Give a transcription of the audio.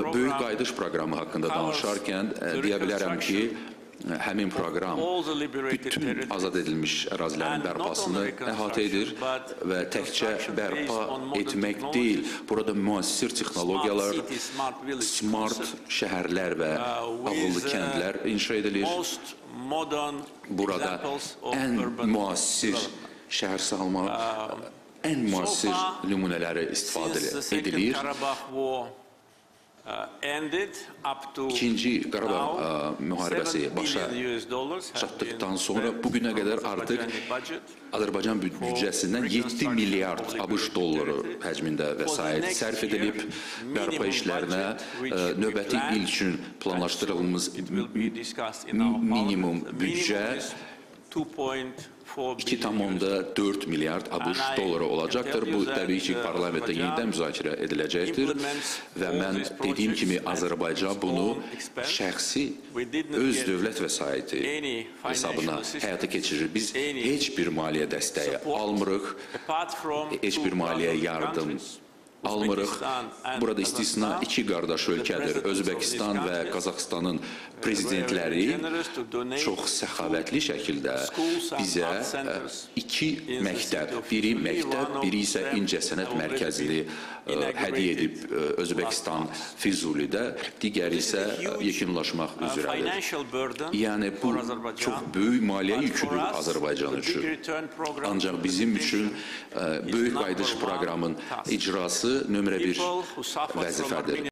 Böyük qayıdış proqramı haqqında danışarkən deyə bilərəm ki, həmin proqram bütün azad edilmiş ərazilərin bərpasını əhatə edir və təkcə bərpa etmək deyil, burada müasir texnologiyalar, smart şəhərlər və ağıllı kəndlər inşa edilir. Burada ən müasir şəhər salma, ən müasir nümunələri istifadə edilir. İkinci Qarabağ müharibəsi başa çatdıqdan sonra bugünə qədər artıq Azərbaycan büdcəsindən 7 milyard ABŞ dolları həcmində vəsait sərf edilib bərpa işlərinə. Növbəti il üçün planlaşdırılmış minimum büdcə 2,4 milyard ABŞ dolları olacaqdır. Bu, təbii ki, parlamentdə yenidən müzakirə ediləcəkdir və mən dediyim kimi Azərbaycan bunu şəxsi öz dövlət vəsaiti hesabına həyata keçirir. Biz heç bir maliyyə dəstəyi almırıq, heç bir maliyyə yardım almırıq. Burada istisna iki qardaş ölkədir. Özbəkistan və Qazaxıstanın prezidentləri çox səxavətli şəkildə bizə iki məktəb, biri məktəb, biri isə İncəsənət mərkəzini hədiyyə edib Özbəkistan Füzulidə, digəri isə yekunlaşmaq üzrədir. Yəni, bu çox böyük maliyyə yüküdür Azərbaycan üçün. Ancaq bizim üçün böyük qayıdış proqramının icrası nömrə bir vəzifədir.